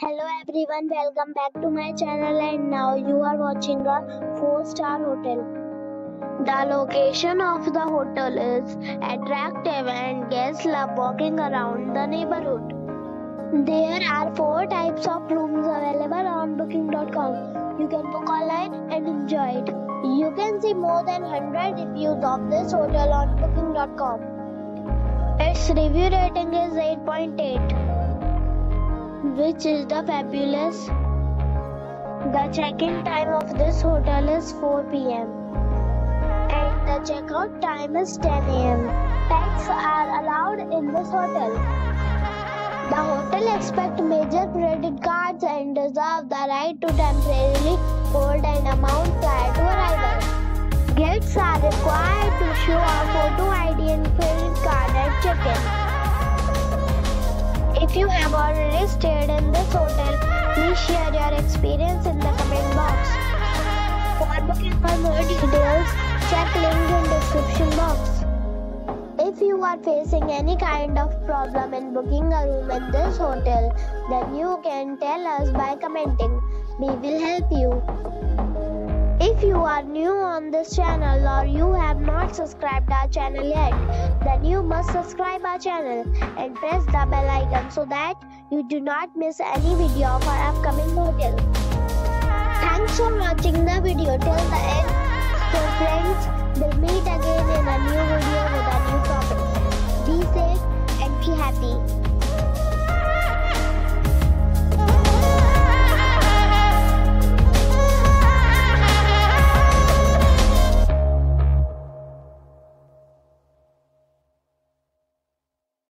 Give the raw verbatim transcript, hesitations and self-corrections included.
Hello everyone, welcome back to my channel and now you are watching a four star hotel. The location of the hotel is attractive and guests love walking around the neighborhood. There are four types of rooms available on booking dot com. You can book online and enjoy it. You can see more than one hundred reviews of this hotel on booking dot com. Its review rating is eight point eight. Which is the fabulous. The check-in time of this hotel is four p m and the check-out time is ten a m Pets are allowed in this hotel. The hotel accepts major credit cards and reserves the right to temporarily hold an amount prior to arrival. Guests are required to show a photo I D and credit card at check-in. If you have already stayed in this hotel, please share your experience in the comment box. For booking for more details, check link in description box. If you are facing any kind of problem in booking a room in this hotel, then you can tell us by commenting. We will help you. If you are new on this channel or you have not subscribed our channel yet, then you must subscribe our channel and press the bell icon so that you do not miss any video of our upcoming hotel. Thanks for watching the video till the end. So friends, we'll meet again in a new video with a new topic. Be safe and be happy.